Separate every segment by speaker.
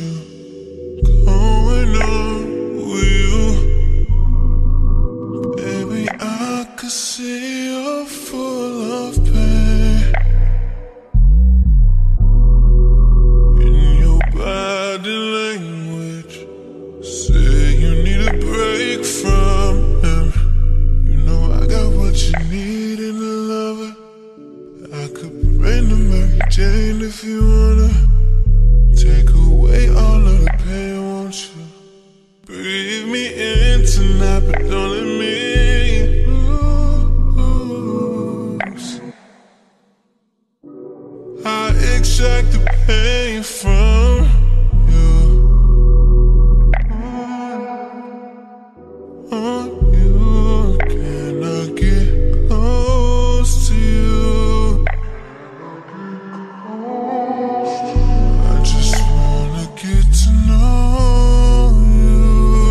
Speaker 1: you going on with you? Baby, I could see you're full of pain in your body language. Say you need a break from him. You know I got what you need in a lover. I could bring the Mary Jane if you wanna. Take away all of the pain, won't you? Breathe me in tonight, but don't let me lose. I extract the pain from you. On you, can I get close to you? I just wanna get to know you.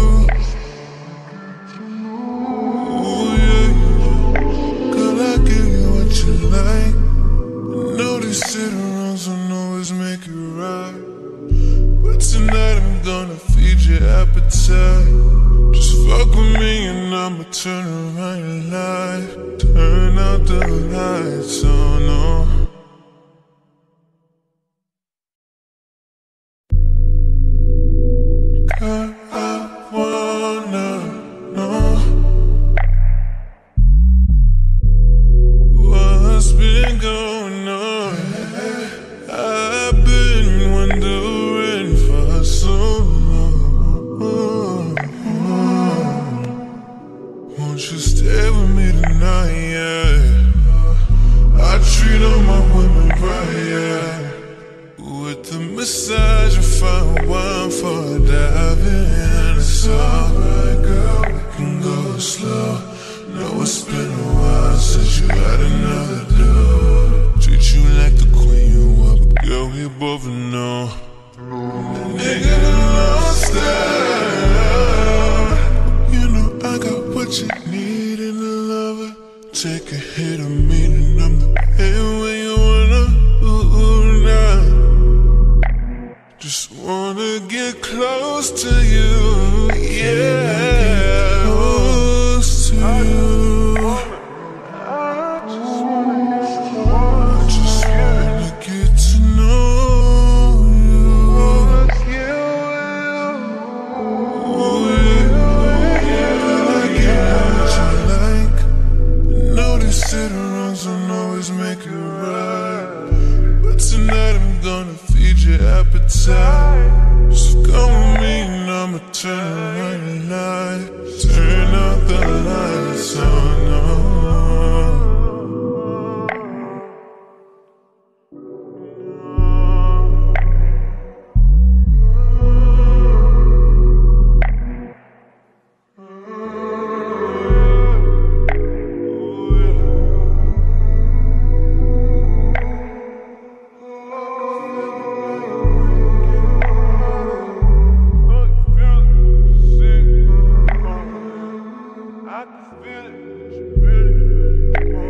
Speaker 1: Ooh, yeah, girl, I give you what you like. I know they sit around, so always make it right. But tonight I'm gonna feed your appetite. Just fuck with me and I'ma turn around your life. Turn out the lights, oh no. Girl, I wanna know what's been going on. I've been wondering for so long. Won't you stay with me tonight, yeah? I treat all my women right, yeah. With the massage and fine wine for a dive in. It's alright, girl, we can go slow. Know it's been a while since you had another dude. Treat you like the queen you are, but girl, we both know the nigga lost out. You know I got what you need in a lover. Take a hit of me and I'm the pain when you wanna. Ooh, nah. Just wanna get close to you, yeah, close to you. I just wanna get to know you. Ooh, yeah, I get what you like. I know they sit around, so always make it right. But tonight I'm gonna feed your appetite. Just come with me and I'ma turn around your light. Turn out the lights, oh no. I can feel it, but you really, really want